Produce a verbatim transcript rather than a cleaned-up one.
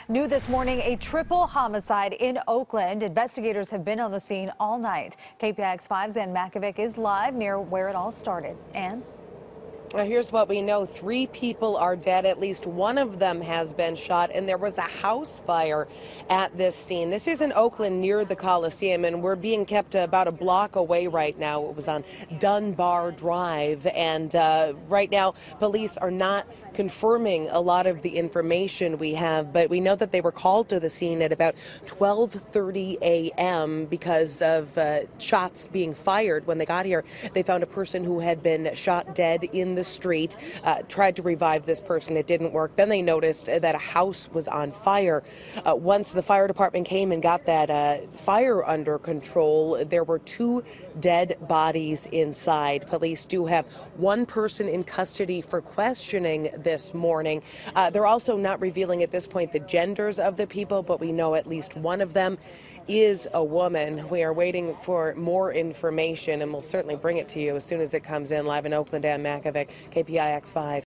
New this morning, a triple homicide in Oakland. Investigators have been on the scene all night. K P I X five's Ann Makovec is live near where it all started. Ann? Now, here's what we know. Three people are dead. At least one of them has been shot, and there was a house fire at this scene. This is in Oakland near the Coliseum, and we're being kept about a block away right now. It was on Dunbar Drive, and uh, right now police are not confirming a lot of the information we have, but we know that they were called to the scene at about twelve thirty a m because of uh, shots being fired. When they got here, they found a person who had been shot dead in the street, uh, tried to revive this person. It didn't work. Then they noticed that a house was on fire. Uh, once the fire department came and got that uh, fire under control, there were two dead bodies inside. Police do have one person in custody for questioning this morning. Uh, they're also not revealing at this point the genders of the people, but we know at least one of them is a woman. We are waiting for more information, and we'll certainly bring it to you as soon as it comes in. Live in Oakland, Ann Makovec, K P I X five.